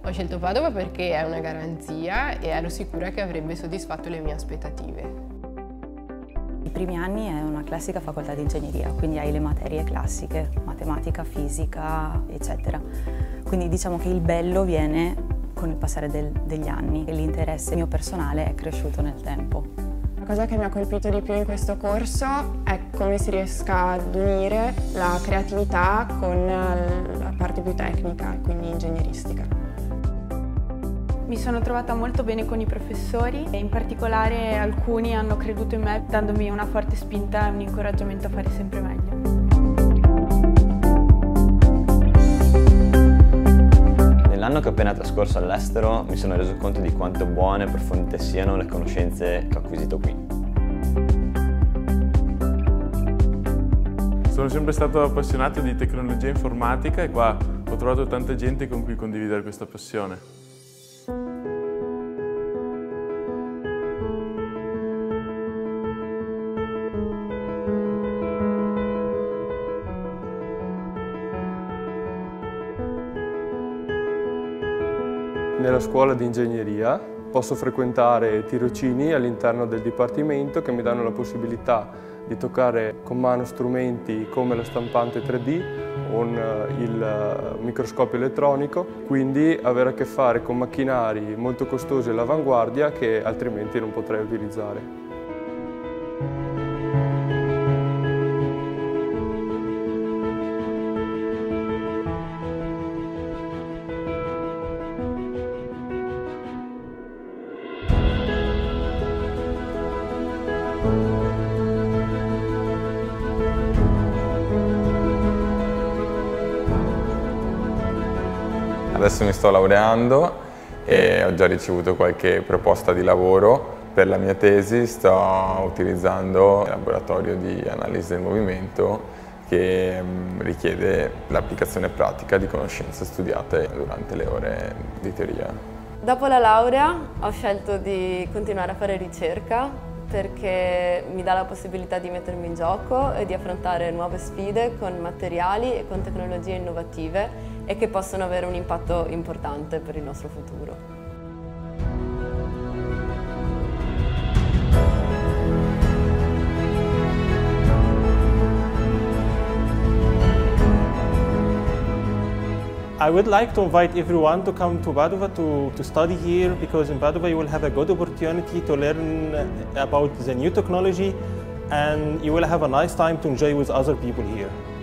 Ho scelto Padova perché è una garanzia e ero sicura che avrebbe soddisfatto le mie aspettative. I primi anni è una classica facoltà di ingegneria, quindi hai le materie classiche, matematica, fisica, eccetera. Quindi diciamo che il bello viene con il passare degli anni e l'interesse mio personale è cresciuto nel tempo. La cosa che mi ha colpito di più in questo corso è come si riesca ad unire la creatività con la parte più tecnica, quindi ingegneristica. Mi sono trovata molto bene con i professori e in particolare alcuni hanno creduto in me dandomi una forte spinta e un incoraggiamento a fare sempre meglio. Nell'anno che ho appena trascorso all'estero mi sono reso conto di quanto buone e profonde siano le conoscenze che ho acquisito qui. Sono sempre stato appassionato di tecnologia informatica e qua ho trovato tanta gente con cui condividere questa passione. Nella scuola di ingegneria posso frequentare tirocini all'interno del dipartimento che mi danno la possibilità di toccare con mano strumenti come la stampante 3D o il microscopio elettronico, quindi avere a che fare con macchinari molto costosi e all'avanguardia che altrimenti non potrei utilizzare. Adesso mi sto laureando e ho già ricevuto qualche proposta di lavoro. Per la mia tesi sto utilizzando il laboratorio di analisi del movimento che richiede l'applicazione pratica di conoscenze studiate durante le ore di teoria. Dopo la laurea ho scelto di continuare a fare ricerca perché mi dà la possibilità di mettermi in gioco e di affrontare nuove sfide con materiali e con tecnologie innovative e che possono avere un impatto importante per il nostro futuro. I would like to invite everyone to come to Padova to study here, because in Padova you will have a good opportunity to learn about the new technology and you will have a nice time to enjoy with other people here.